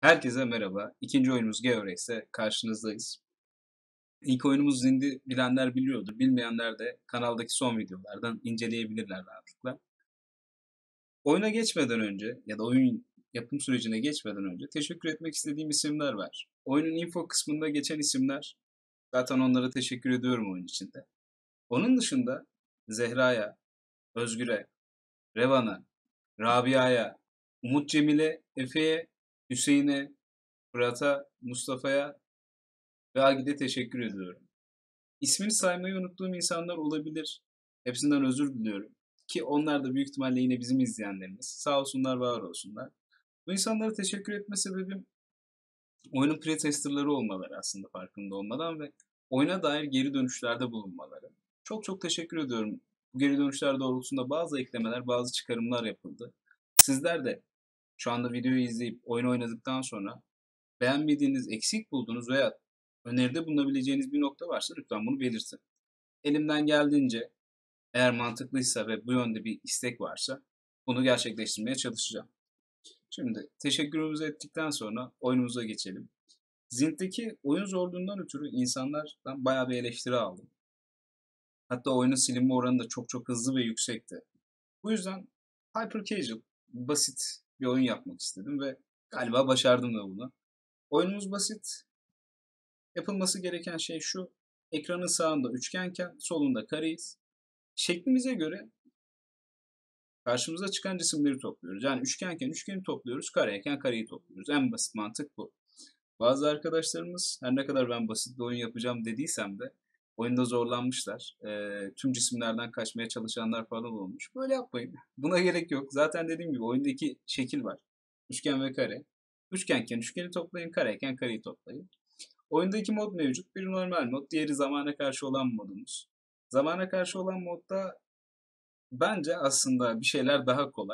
Herkese merhaba. İkinci oyunumuz Georeks'te karşınızdayız. İlk oyunumuz Zindi bilenler biliyordur. Bilmeyenler de kanaldaki son videolardan inceleyebilirler rahatlıkla. Oyuna geçmeden önce ya da oyun yapım sürecine geçmeden önce teşekkür etmek istediğim isimler var. Oyunun info kısmında geçen isimler, zaten onlara teşekkür ediyorum oyun içinde. Onun dışında Zehra'ya, Özgür'e, Revan'a, Rabia'ya, Umut Cemil'e, Efe'ye, Hüseyin'e, Fırat'a, Mustafa'ya ve Agid'e teşekkür ediyorum. İsmini saymayı unuttuğum insanlar olabilir. Hepsinden özür diliyorum. Ki onlar da büyük ihtimalle yine bizim izleyenlerimiz. Sağ olsunlar, var olsunlar. Bu insanlara teşekkür etme sebebim oyunun pre-testerları olmaları aslında farkında olmadan ve oyuna dair geri dönüşlerde bulunmaları. Çok çok teşekkür ediyorum. Bu geri dönüşler doğrultusunda bazı eklemeler, bazı çıkarımlar yapıldı. Sizler de şu anda videoyu izleyip oyun oynadıktan sonra beğenmediğiniz, eksik bulduğunuz veya öneride bulunabileceğiniz bir nokta varsa lütfen bunu belirtin. Elimden geldiğince eğer mantıklıysa ve bu yönde bir istek varsa bunu gerçekleştirmeye çalışacağım. Şimdi teşekkürümüzü ettikten sonra oyunumuza geçelim. Zint'teki oyun zorluğundan ötürü insanlardan bayağı bir eleştiri aldım. Hatta oyunun silinme oranı da çok çok hızlı ve yüksekti. Bu yüzden hyper casual, basit bir oyun yapmak istedim ve galiba başardım da bunu. Oyunumuz basit. Yapılması gereken şey şu: ekranın sağında üçgenken solunda kareyiz. Şeklimize göre karşımıza çıkan cisimleri topluyoruz. Yani üçgenken üçgeni topluyoruz, kareyken kareyi topluyoruz. En basit mantık bu. Bazı arkadaşlarımız her ne kadar ben basit bir oyun yapacağım dediysem de oyunda zorlanmışlar. Tüm cisimlerden kaçmaya çalışanlar falan olmuş. Böyle yapmayın. Buna gerek yok. Zaten dediğim gibi oyunda iki şekil var: üçgen ve kare. Üçgenken üçgeni toplayın, kareyken kareyi toplayın. Oyunda iki mod mevcut. Biri normal mod, diğeri zamana karşı olan modumuz. Zamana karşı olan modda bence aslında bir şeyler daha kolay.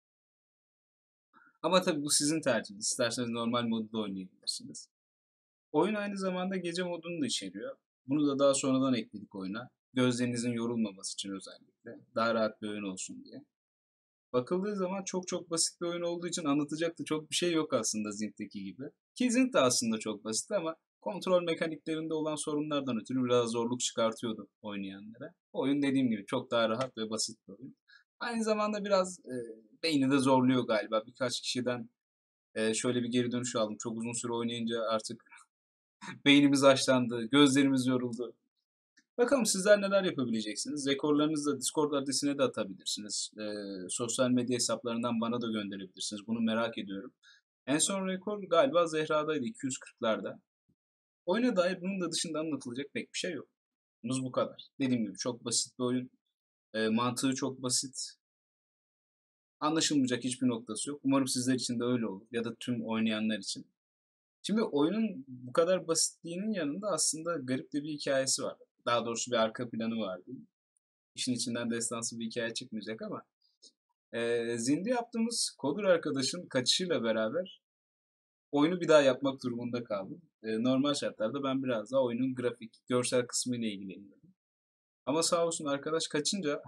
Ama tabii bu sizin tercihiniz. İsterseniz normal modu da oynayabilirsiniz. Oyun aynı zamanda gece modunu da içeriyor. Bunu da daha sonradan ekledik oyuna. Gözlerinizin yorulmaması için özellikle. Daha rahat bir oyun olsun diye. Bakıldığı zaman çok çok basit bir oyun olduğu için anlatacak da çok bir şey yok aslında Zint'teki gibi. Ki Zint de aslında çok basit ama kontrol mekaniklerinde olan sorunlardan ötürü biraz zorluk çıkartıyordu oynayanlara. Oyun dediğim gibi çok daha rahat ve basit bir oyun. Aynı zamanda biraz beyni de zorluyor galiba. Birkaç kişiden şöyle bir geri dönüş aldım. Çok uzun süre oynayınca artık beynimiz haşlandı, gözlerimiz yoruldu. Bakalım sizler neler yapabileceksiniz? Rekorlarınızı da Discord adresine de atabilirsiniz. Sosyal medya hesaplarından bana da gönderebilirsiniz. Bunu merak ediyorum. En son rekor galiba Zehra'daydı, 240'larda. Oyuna dair bunun da dışında anlatılacak pek bir şey yok. Bu kadar. Dediğim gibi çok basit bir oyun. Mantığı çok basit. Anlaşılmayacak hiçbir noktası yok. Umarım sizler için de öyle olur. Ya da tüm oynayanlar için. Şimdi oyunun bu kadar basitliğinin yanında aslında garip de bir hikayesi var. Daha doğrusu bir arka planı var diyeyim. İşin içinden destansı bir hikaye çıkmayacak ama Zindi yaptığımız coder arkadaşın kaçışıyla beraber oyunu bir daha yapmak durumunda kaldım. Normal şartlarda ben biraz daha oyunun grafik, görsel kısmıyla ilgileniyorum. Ama sağ olsun arkadaş kaçınca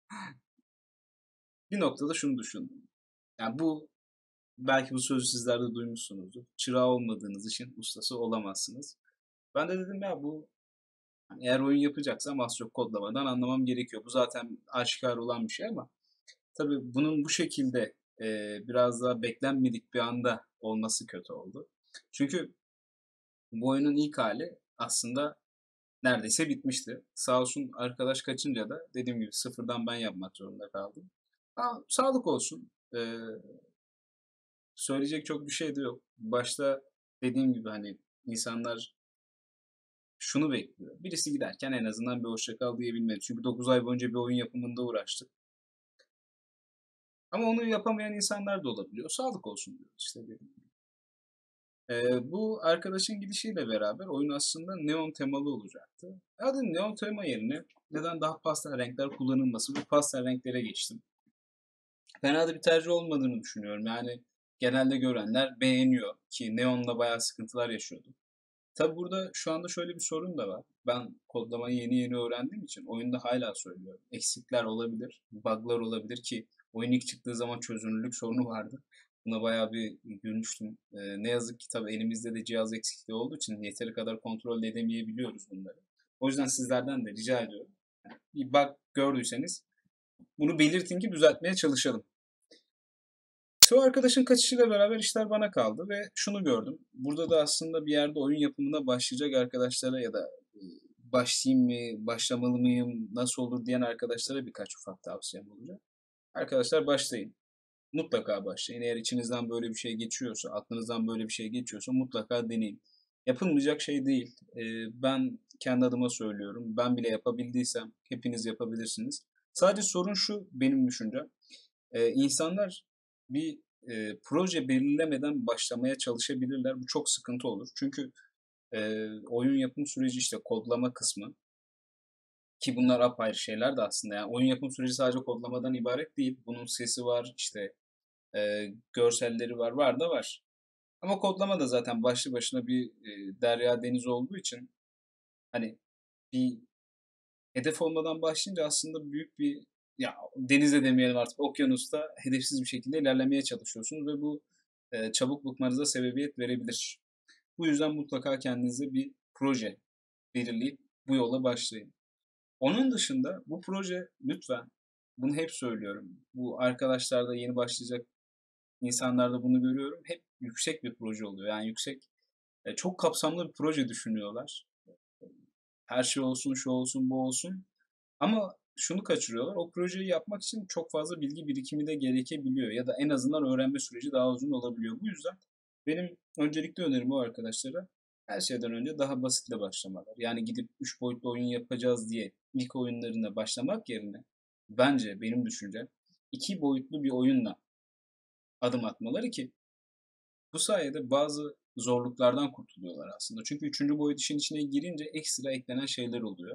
bir noktada şunu düşündüm. Yani belki bu sözü sizler de duymuşsunuzdur. Çırağı olmadığınız işin ustası olamazsınız. Ben de dedim ya yani eğer oyun yapacaksam az çok kodlamadan anlamam gerekiyor. Bu zaten aşikar olan bir şey ama tabii bunun bu şekilde biraz daha beklenmedik bir anda olması kötü oldu. Çünkü bu oyunun ilk hali aslında neredeyse bitmişti. Sağ olsun arkadaş kaçınca da dediğim gibi sıfırdan ben yapmak zorunda kaldım. Ama sağlık olsun. Söyleyecek çok bir şey de yok. Başta dediğim gibi hani insanlar şunu bekliyor: birisi giderken en azından bir hoşça kal diyebilmeli. Çünkü 9 ay boyunca bir oyun yapımında uğraştık. Ama onu yapamayan insanlar da olabiliyor. Sağlık olsun diyoruz işte dediğim gibi. Bu arkadaşın gidişiyle beraber oyun aslında neon temalı olacaktı. Adı neon tema yerine neden daha pastel renkler kullanılması, bu pastel renklere geçtim. Fena da bir tercih olmadığını düşünüyorum. Yani genelde görenler beğeniyor ki neonla bayağı sıkıntılar yaşıyordu. Tabi burada şu anda şöyle bir sorun da var. Ben kodlamayı yeni yeni öğrendiğim için oyunda hala söylüyorum: eksikler olabilir, bug'lar olabilir ki oyun ilk çıktığı zaman çözünürlük sorunu vardı. Buna bayağı bir gülmüştüm. Ne yazık ki tabii elimizde de cihaz eksikliği olduğu için yeteri kadar kontrol edemeyebiliyoruz bunları. O yüzden sizlerden de rica ediyorum. Yani bir bug gördüyseniz bunu belirtin ki düzeltmeye çalışalım. O arkadaşın kaçışıyla beraber işler bana kaldı ve şunu gördüm. Burada da aslında bir yerde oyun yapımına başlayacak arkadaşlara ya da başlayayım mı, başlamalı mıyım, nasıl olur diyen arkadaşlara birkaç ufak tavsiyem olacak. Arkadaşlar başlayın. Mutlaka başlayın. Eğer içinizden böyle bir şey geçiyorsa, aklınızdan böyle bir şey geçiyorsa mutlaka deneyin. Yapılmayacak şey değil. Ben kendi adıma söylüyorum. Ben bile yapabildiysem hepiniz yapabilirsiniz. Sadece sorun şu benim düşüncem. İnsanlar bir proje belirlemeden başlamaya çalışabilirler. Bu çok sıkıntı olur. Çünkü oyun yapım süreci işte kodlama kısmı ki bunlar apayrı şeyler de aslında. Yani oyun yapım süreci sadece kodlamadan ibaret değil. Bunun sesi var, işte görselleri var, var da var. Ama kodlama da zaten başlı başına bir derya deniz olduğu için hani bir hedef olmadan başlayınca aslında büyük bir ya denizde demeyelim artık okyanusta hedefsiz bir şekilde ilerlemeye çalışıyorsunuz ve bu çabuk bıkmanıza sebebiyet verebilir. Bu yüzden mutlaka kendinize bir proje belirleyip bu yola başlayın. Onun dışında bu proje lütfen bunu hep söylüyorum. Bu arkadaşlarda yeni başlayacak insanlarda bunu görüyorum. Hep yüksek bir proje oluyor. Yani yüksek, çok kapsamlı bir proje düşünüyorlar. Her şey olsun, şu olsun, bu olsun. Ama şunu kaçırıyorlar. O projeyi yapmak için çok fazla bilgi birikimi de gerekebiliyor. Ya da en azından öğrenme süreci daha uzun olabiliyor. Bu yüzden benim öncelikli önerim o arkadaşlara her şeyden önce daha basitle başlamalar. Yani gidip 3 boyutlu oyun yapacağız diye ilk oyunlarına başlamak yerine bence benim düşüncem 2 boyutlu bir oyunla adım atmaları ki bu sayede bazı zorluklardan kurtuluyorlar aslında. Çünkü üçüncü boyut işin içine girince ekstra eklenen şeyler oluyor.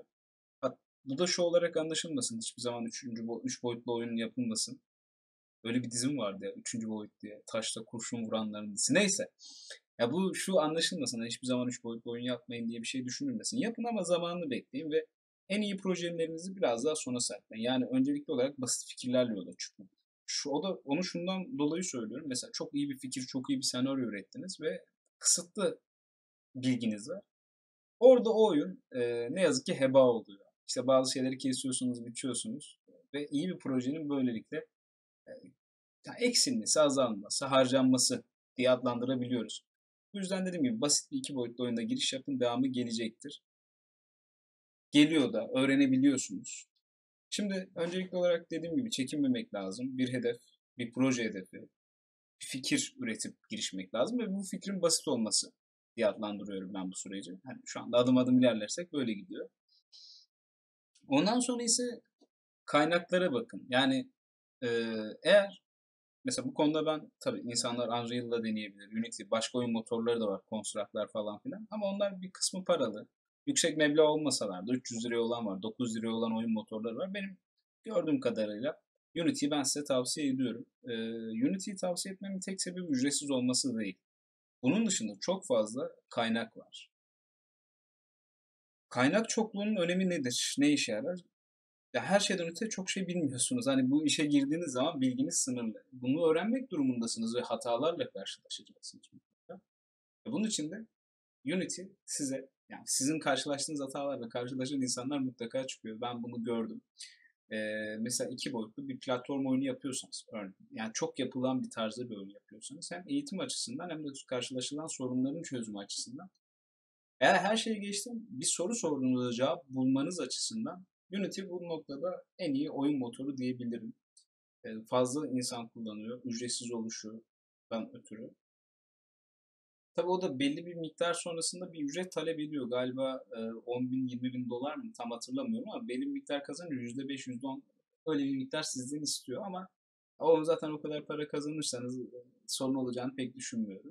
Bu da şu olarak anlaşılmasın. Hiçbir zaman üç boyutlu oyun yapılmasın. Öyle bir dizim vardı ya. Üçüncü boyut diye. Taşla kurşun vuranların dizisi. Neyse. Ya bu şu anlaşılmasın. Yani hiçbir zaman üç boyutlu oyun yapmayın diye bir şey düşünülmesin. Yapın ama zamanını bekleyin ve en iyi projelerinizi biraz daha sona saklayın. Yani öncelikli olarak basit fikirlerle yola çıkın. Onu şundan dolayı söylüyorum. Mesela çok iyi bir fikir, çok iyi bir senaryo ürettiniz ve kısıtlı bilginiz var. Orada o oyun ne yazık ki heba oluyor. İşte bazı şeyleri kesiyorsunuz, biçiyorsunuz ve iyi bir projenin böylelikle e, eksilmesi, azalması, harcanması diye adlandırabiliyoruz. Bu yüzden dediğim gibi basit bir iki boyutlu oyunda giriş yapın, devamı gelecektir. Geliyor da öğrenebiliyorsunuz. Şimdi öncelikli olarak dediğim gibi çekinmemek lazım. Bir hedef, bir proje hedefi, bir fikir üretip girişmek lazım ve bu fikrin basit olması diye adlandırıyorum ben bu süreci. Yani şu anda adım adım ilerlersek böyle gidiyor. Ondan sonra ise kaynaklara bakın. Yani eğer mesela bu konuda ben tabii insanlar Unreal'la deneyebilir. Unity, başka oyun motorları da var. Construct'lar falan filan. Ama onlar bir kısmı paralı. Yüksek meblağ olmasalar da 300 liraya olan var, 900 liraya olan oyun motorları var. Benim gördüğüm kadarıyla Unity'yi ben size tavsiye ediyorum. Unity'yi tavsiye etmemin tek sebebi ücretsiz olması değil. Bunun dışında çok fazla kaynak var. Kaynak çokluğunun önemi nedir? Ne işe yarar? Ya her şeyden öte çok şey bilmiyorsunuz. Hani bu işe girdiğiniz zaman bilginiz sınırlı. Bunu öğrenmek durumundasınız ve hatalarla karşılaşacaksınız. Bunun için de Unity size, yani sizin karşılaştığınız hatalarla karşılaşan insanlar mutlaka çıkıyor. Ben bunu gördüm. Mesela iki boyutlu bir platform oyunu yapıyorsanız, örneğin, yani çok yapılan bir tarzda bir oyun yapıyorsanız hem eğitim açısından hem de karşılaşılan sorunların çözümü açısından eğer her şeyi geçtim bir soru sorduğunuzda cevap bulmanız açısından Unity bu noktada en iyi oyun motoru diyebilirim. Fazla insan kullanıyor. Ücretsiz oluşundan ötürü. Tabii o da belli bir miktar sonrasında bir ücret talep ediyor. Galiba 10 bin 20 bin dolar mı tam hatırlamıyorum ama belli bir miktar kazanınca %5 %10 öyle bir miktar sizden istiyor ama o zaten o kadar para kazanırsanız sorun olacağını pek düşünmüyorum.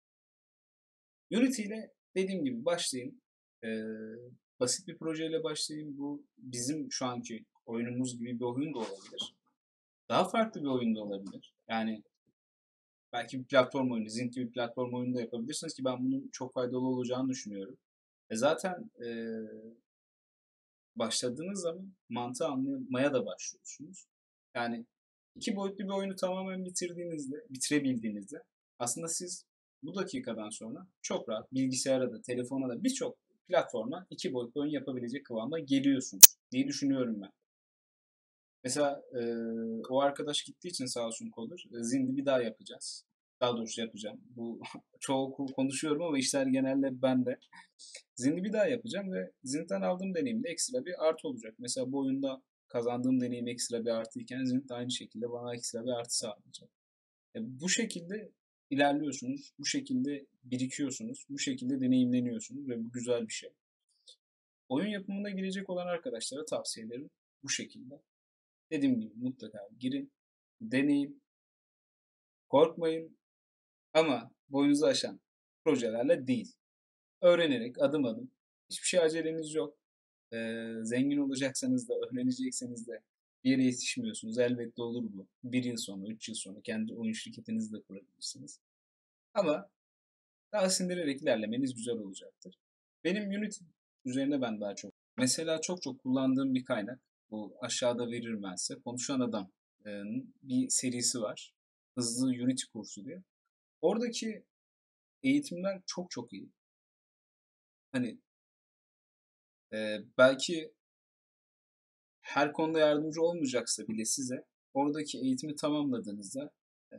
Unity ile dediğim gibi başlayın. Ee, Basit bir projeyle başlayın. Bu bizim şu anki oyunumuz gibi bir oyun da olabilir. Daha farklı bir oyun da olabilir. Yani belki bir platform oyunu, Zing gibi bir platform oyunu da yapabilirsiniz ki ben bunun çok faydalı olacağını düşünüyorum. Zaten başladığınız zaman mantığı anlamaya da başlıyorsunuz. Yani İki boyutlu bir oyunu tamamen bitirebildiğinizde aslında siz bu dakikadan sonra çok rahat bilgisayara da, telefona da birçok platforma iki boyutlu oyun yapabilecek kıvama geliyorsunuz diye düşünüyorum ben. Mesela o arkadaş gittiği için sağ olsun Kodur, Zind'i bir daha yapacağız. Daha doğrusu yapacağım. Bu çoğu konuşuyorum ama işler genelde bende. Zind'i bir daha yapacağım ve Zind'den aldığım deneyimde ekstra bir artı olacak. Mesela bu oyunda kazandığım deneyim ekstra bir artıyken Zind de aynı şekilde bana ekstra bir artı sağlayacak. Bu şekilde ilerliyorsunuz, bu şekilde birikiyorsunuz, bu şekilde deneyimleniyorsunuz ve bu güzel bir şey. Oyun yapımına girecek olan arkadaşlara tavsiyelerim bu şekilde. Dediğim gibi mutlaka girin, deneyin, korkmayın ama boyunuzu aşan projelerle değil. Öğrenerek adım adım, hiçbir şey aceleniz yok. Zengin olacaksanız da, öğrenecekseniz de bir yere yetişmiyorsunuz. Elbette olur bu. Bir yıl sonra, 3 yıl sonra kendi oyun şirketinizi de kurabilirsiniz. Ama daha sindirerek ilerlemeniz güzel olacaktır. Benim Unity üzerine ben daha çok. Mesela çok kullandığım bir kaynak. Bu aşağıda veririm ben size. Konuşan Adam'ın bir serisi var. Hızlı Unity kursu diye. Oradaki eğitimler çok iyi. Hani belki her konuda yardımcı olmayacaksa bile size oradaki eğitimi tamamladığınızda e,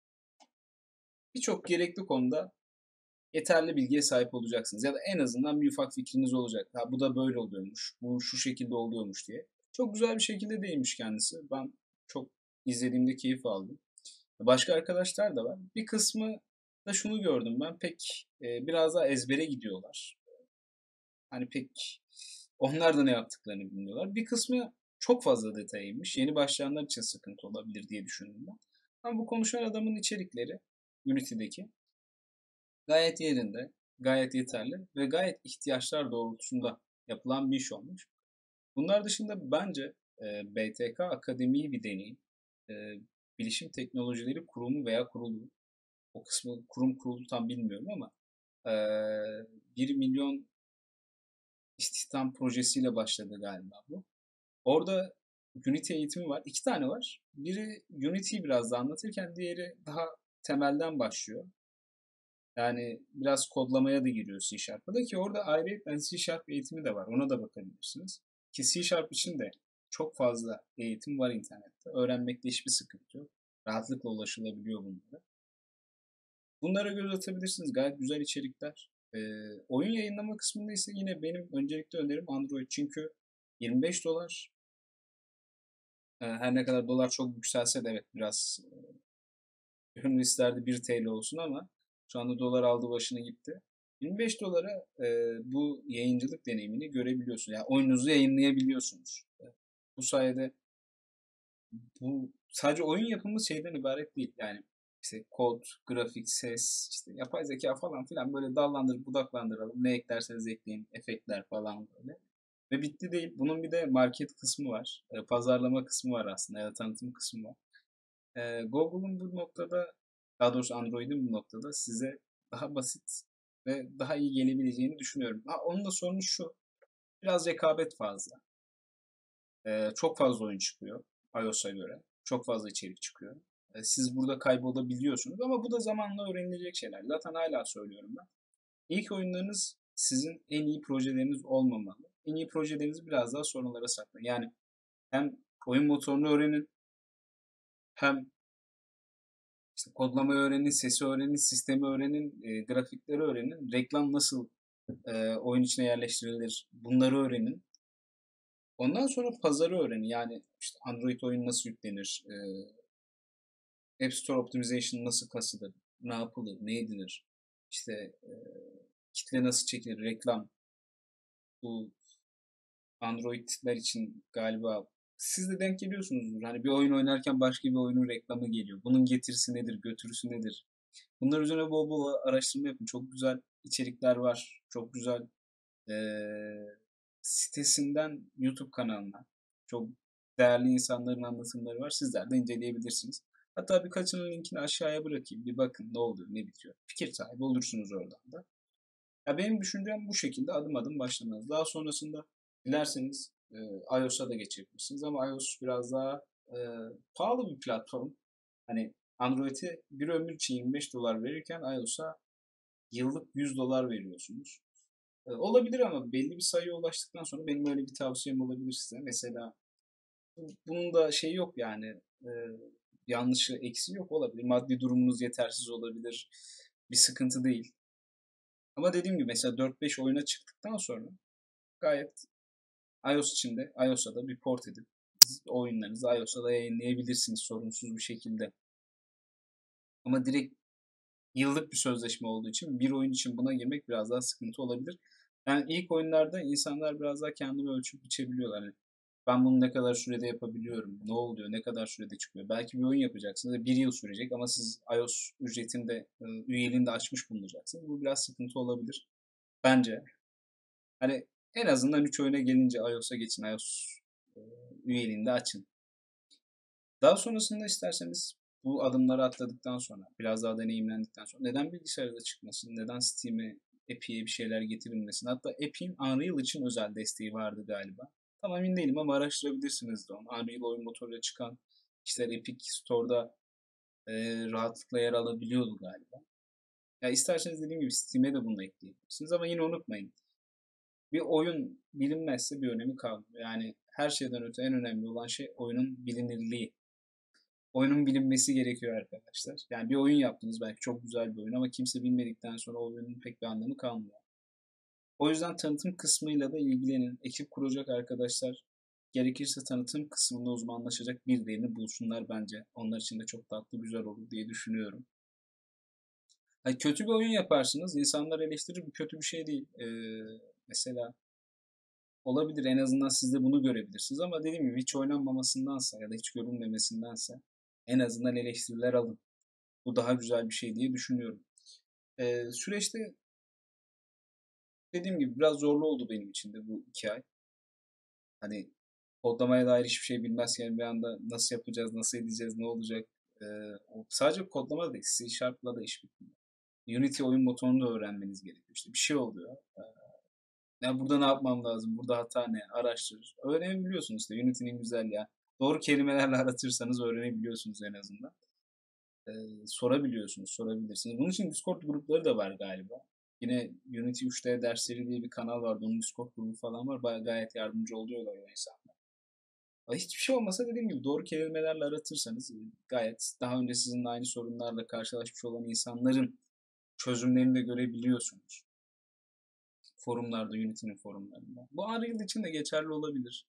birçok gerekli konuda yeterli bilgiye sahip olacaksınız. Ya da en azından bir ufak fikriniz olacak. Ha, bu da böyle oluyormuş, bu şu şekilde oluyormuş diye. Çok güzel bir şekilde değinmiş kendisi. Ben çok izlediğimde keyif aldım. Başka arkadaşlar da var. Bir kısmı da şunu gördüm ben pek biraz daha ezbere gidiyorlar. Hani pek onlar da ne yaptıklarını bilmiyorlar. Bir kısmı çok fazla detaya inmiş. Yeni başlayanlar için sıkıntı olabilir diye düşündüm ben. Ama bu konuşan adamın içerikleri Unity'deki gayet yerinde, gayet yeterli ve gayet ihtiyaçlar doğrultusunda yapılan bir iş olmuş. Bunlar dışında bence BTK Akademi'yi bir deneyin. E, Bilişim Teknolojileri Kurumu veya kurulu. O kısmı kurum kurulu tam bilmiyorum ama e, 1 milyon istihdam projesiyle başladı galiba bu. Orada Unity eğitimi var. İki tane var. Biri Unity'yi biraz da anlatırken diğeri daha temelden başlıyor. Yani biraz kodlamaya da giriyor C Sharp'ta ki orada ayrıca C Sharp eğitimi de var. Ona da bakabilirsiniz. Ki C Sharp için de çok fazla eğitim var internette. Öğrenmekte hiçbir sıkıntı yok. Rahatlıkla ulaşılabiliyor bunlara. Bunlara göz atabilirsiniz. Gayet güzel içerikler. Oyun yayınlama kısmında ise yine benim öncelikli önerim Android. Çünkü 25 dolar her ne kadar dolar çok yükselse de evet biraz gönül isterdi 1 TL olsun ama şu anda dolar aldı başını gitti. 25 dolara bu yayıncılık deneyimini görebiliyorsunuz. Yani oyununuzu yayınlayabiliyorsunuz. Bu sayede bu sadece oyun yapımı şeyden ibaret değil. Yani işte kod, grafik, ses, işte yapay zeka falan filan böyle dallandırıp budaklandıralım. Ne eklerseniz ekleyin, efektler falan böyle. Ve bitti değil. Bunun bir de market kısmı var. Pazarlama kısmı var aslında ya da tanıtım kısmı var. Google'un bu noktada, daha doğrusu Android'in bu noktada size daha basit ve daha iyi gelebileceğini düşünüyorum. Ha, onun da sorunu şu. Biraz rekabet fazla. Çok fazla oyun çıkıyor iOS'a göre. Çok fazla içerik çıkıyor. Siz burada kaybolabiliyorsunuz ama bu da zamanla öğrenilecek şeyler. Zaten hala söylüyorum ben. İlk oyunlarınız sizin en iyi projeleriniz olmamalı. En iyi projelerinizi biraz daha sonralara saklayın. Yani hem oyun motorunu öğrenin, hem işte kodlamayı öğrenin, sesi öğrenin, sistemi öğrenin, grafikleri öğrenin, reklam nasıl oyun içine yerleştirilir bunları öğrenin. Ondan sonra pazarı öğrenin. Yani işte Android oyun nasıl yüklenir, App Store Optimization nasıl kasılır, ne yapılır, ne edilir, işte kitle nasıl çekilir, reklam. Bu Android'ler için galiba siz de denk geliyorsunuzdur. Hani bir oyun oynarken başka bir oyunun reklamı geliyor. Bunun getirisi nedir, götürüsü nedir? Bunlar üzerine bol araştırma yapın. Çok güzel içerikler var. Çok güzel sitesinden YouTube kanalına çok değerli insanların anlatımları var. Sizler de inceleyebilirsiniz. Hatta birkaçının linkini aşağıya bırakayım. Bir bakın ne oluyor, ne bitiyor. Fikir sahibi olursunuz oradan da. Ya benim düşüncem bu şekilde adım adım başlamanız. Daha sonrasında dilerseniz iOS'a da geçebilirsiniz ama iOS biraz daha Pahalı bir platform. Hani Android'e bir ömür için $25 verirken iOS'a yıllık $100 veriyorsunuz. Olabilir ama belli bir sayıya ulaştıktan sonra benim öyle bir tavsiyem olabilir size. Mesela bunun da şey yok yani, yanlışı eksiği yok, olabilir. Maddi durumunuz yetersiz olabilir. Bir sıkıntı değil. Ama dediğim gibi mesela 4-5 oyuna çıktıktan sonra gayet iOS için de iOS'a da bir port edip oyunlarınızı iOS'a da yayınlayabilirsiniz sorunsuz bir şekilde. Ama direkt yıllık bir sözleşme olduğu için bir oyun için buna girmek biraz daha sıkıntı olabilir. Yani ilk oyunlarda insanlar biraz daha kendini ölçüp biçebiliyorlar. Yani ben bunu ne kadar sürede yapabiliyorum, ne oluyor, ne kadar sürede çıkıyor. Belki bir oyun yapacaksınız ve bir yıl sürecek ama siz iOS ücretinde, üyeliğini de açmış bulunacaksınız. Bu biraz sıkıntı olabilir bence. Hani en azından 3 oyuna gelince iOS'a geçin, iOS e, üyeliğini de açın. Daha sonrasında isterseniz bu adımları atladıktan sonra, biraz daha deneyimlendikten sonra neden bilgisayarda çıkmasın, neden Steam'e, Epic'e bir şeyler getirilmesin? Hatta Epic'in Unreal için özel desteği vardı galiba. Tam emin değilim ama araştırabilirsiniz de onu. Unreal oyun motoruyla çıkan işler Epic Store'da rahatlıkla yer alabiliyordu galiba. Ya isterseniz dediğim gibi Steam'e de bunu ekleyebilirsiniz ama yine unutmayın. Bir oyun bilinmezse bir önemi kalmıyor. Yani her şeyden öte en önemli olan şey oyunun bilinirliği. Oyunun bilinmesi gerekiyor arkadaşlar. Yani bir oyun yaptınız, belki çok güzel bir oyun ama kimse bilmedikten sonra o oyunun pek bir anlamı kalmıyor. O yüzden tanıtım kısmıyla da ilgilenin. Ekip kuracak arkadaşlar gerekirse tanıtım kısmında uzmanlaşacak birilerini bulsunlar bence. Onlar için de çok tatlı güzel olur diye düşünüyorum. Hani kötü bir oyun yaparsınız, insanlar eleştirir, bu kötü bir şey değil. Mesela olabilir, en azından siz de bunu görebilirsiniz ama dediğim gibi hiç oynanmamasındansa ya da hiç görünmemesindense en azından eleştiriler alın. Bu daha güzel bir şey diye düşünüyorum. Süreçte dediğim gibi biraz zorlu oldu benim için de bu 2 ay. Hani kodlamaya dair hiçbir şey bilmezken bir anda nasıl yapacağız, nasıl edeceğiz, ne olacak? Ee, Sadece kodlama da değil, C Sharp'la da iş bitmiyor. Unity oyun motorunu da öğrenmeniz gerekiyor. İşte bir şey oluyor. Ya burada ne yapmam lazım, burada hata ne, araştırır. Öğrenebiliyorsunuz işte, Unity'nin güzelliği. Ya. Doğru kelimelerle aratırsanız öğrenebiliyorsunuz en azından. Sorabiliyorsunuz, sorabilirsiniz. Bunun için Discord grupları da var galiba. Yine Unity 3D dersleri diye bir kanal vardı. Onun Discord grubu falan var. Gayet yardımcı oluyorlar o insanlar. Ama hiçbir şey olmasa dediğim gibi doğru kelimelerle aratırsanız gayet daha önce sizinle aynı sorunlarla karşılaşmış olan insanların çözümlerini de görebiliyorsunuz. Forumlarda, Unity'nin forumlarında. Bu Unreal için de geçerli olabilir.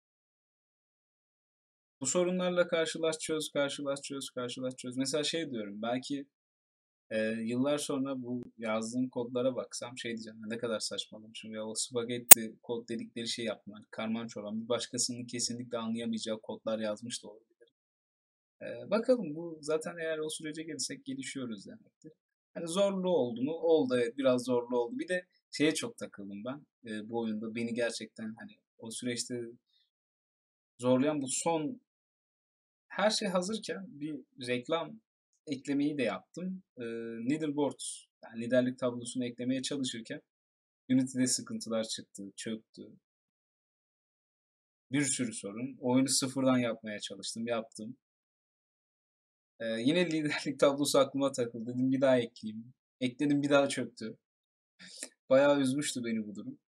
Bu sorunlarla karşılaş çöz. Mesela şey diyorum, belki yıllar sonra bu yazdığım kodlara baksam şey diyeceğim, ne kadar saçmalamışım ya, o spagetti kod dedikleri şey yapmak, karman çorman, bir başkasının kesinlikle anlayamayacağı kodlar yazmış da olabilir. Bakalım, bu zaten eğer o sürece gelirsek gelişiyoruz demektir. Hani zorlu oldu mu? Oldu, evet, biraz zorlu oldu. Bir de şeye çok takıldım ben bu oyunda, beni gerçekten hani o süreçte zorlayan bu son, her şey hazırken bir reklam eklemeyi de yaptım. Leaderboard, yani liderlik tablosunu eklemeye çalışırken Unity'de sıkıntılar çıktı, çöktü. Bir sürü sorun. Oyunu sıfırdan yapmaya çalıştım, yaptım. Yine liderlik tablosu aklıma takıldı. Dedim bir daha ekleyeyim. Ekledim, bir daha çöktü. Bayağı üzmüştü beni bu durum.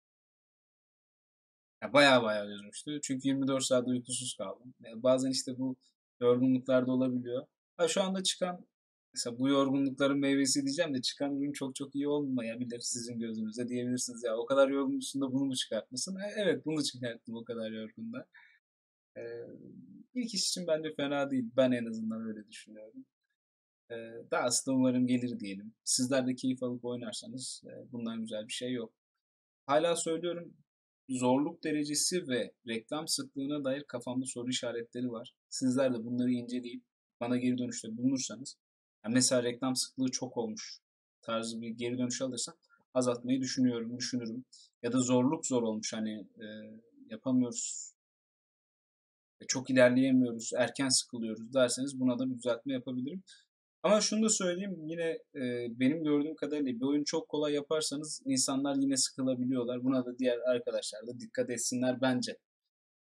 Ya bayağı bayağı üzmüştü. Çünkü 24 saat uykusuz kaldım. Bazen işte bu yorgunluklar da olabiliyor. Ha, şu anda çıkan, mesela bu yorgunlukların meyvesi diyeceğim de, çıkan ürün çok çok iyi olmayabilir sizin gözünüzde, diyebilirsiniz. Ya o kadar yorgunmuşsun da bunu mu çıkartmasın? Evet, bunu çıkarttım o kadar yorgunda. E, ilk iş için bence fena değil. Ben en azından öyle düşünüyorum. Daha aslında umarım gelir diyelim. Sizler de keyif alıp oynarsanız bundan güzel bir şey yok. Hala söylüyorum, zorluk derecesi ve reklam sıklığına dair kafamda soru işaretleri var. Sizler de bunları inceleyip bana geri dönüşte bulunursanız, yani mesela reklam sıklığı çok olmuş tarzı bir geri dönüş alırsam azaltmayı düşünürüm. Ya da zorluk zor olmuş, hani yapamıyoruz, çok ilerleyemiyoruz, erken sıkılıyoruz derseniz buna da bir düzeltme yapabilirim. Ama şunu da söyleyeyim, yine benim gördüğüm kadarıyla bir oyunu çok kolay yaparsanız insanlar yine sıkılabiliyorlar. Buna da diğer arkadaşlar da dikkat etsinler bence.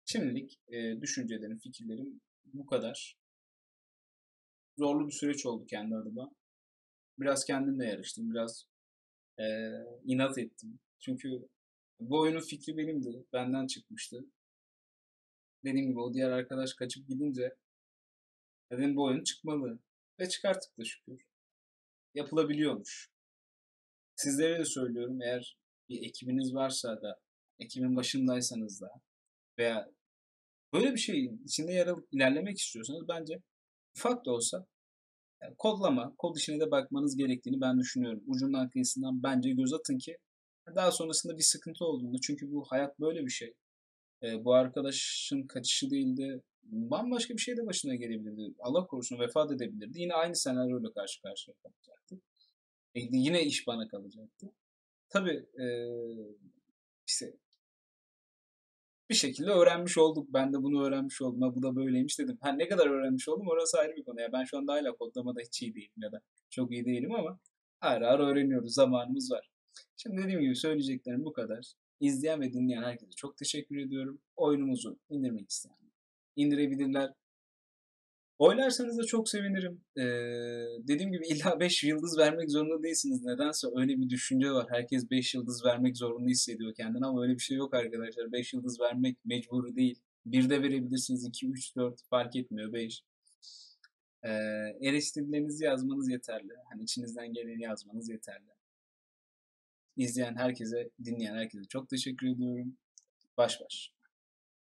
Şimdilik düşüncelerim, fikirlerim bu kadar. Zorlu bir süreç oldu kendi adıma. Biraz kendimle yarıştım, biraz inat ettim. Çünkü bu oyunun fikri benimdi, benden çıkmıştı. Dediğim gibi o diğer arkadaş kaçıp gidince dedim bu oyun çıkmalı. Ve çıkarttık da şükür. Yapılabiliyormuş. Sizlere de söylüyorum, eğer bir ekibiniz varsa da, ekibin başındaysanız da veya böyle bir şeyin içinde yer alıp ilerlemek istiyorsanız bence ufak da olsa yani kodlama, kod işine de bakmanız gerektiğini ben düşünüyorum. Ucundan kıyısından bence göz atın ki daha sonrasında bir sıkıntı olduğunda, çünkü bu hayat böyle bir şey. Bu arkadaşın kaçışı değildi. Bambaşka bir şey de başına gelebilirdi. Allah korusun vefat edebilirdi. Yine aynı senaryoyla karşı karşıya kalacaktı. Yine iş bana kalacaktı. Tabii işte bir şekilde öğrenmiş olduk. Ben de bunu öğrenmiş oldum. Ha, bu da böyleymiş dedim. Ha, ne kadar öğrenmiş oldum orası ayrı bir konu. Ya ben şu anda hala kodlamada hiç iyi değilim ya da çok iyi değilim ama ara ara öğreniyoruz. Zamanımız var. Şimdi dediğim gibi söyleyeceklerim bu kadar. İzleyen ve dinleyen herkese çok teşekkür ediyorum. Oyunumuzu indirmek isteyen indirebilirler. Oylarsanız da çok sevinirim. Dediğim gibi illa 5 yıldız vermek zorunda değilsiniz. Nedense öyle bir düşünce var. Herkes 5 yıldız vermek zorunda hissediyor kendini ama öyle bir şey yok arkadaşlar. 5 yıldız vermek mecburi değil. Bir de verebilirsiniz. 2, 3, 4 fark etmiyor. 5. Eleştirilerinizi yazmanız yeterli. Hani içinizden geleni yazmanız yeterli. İzleyen herkese, dinleyen herkese çok teşekkür ediyorum. Baş baş.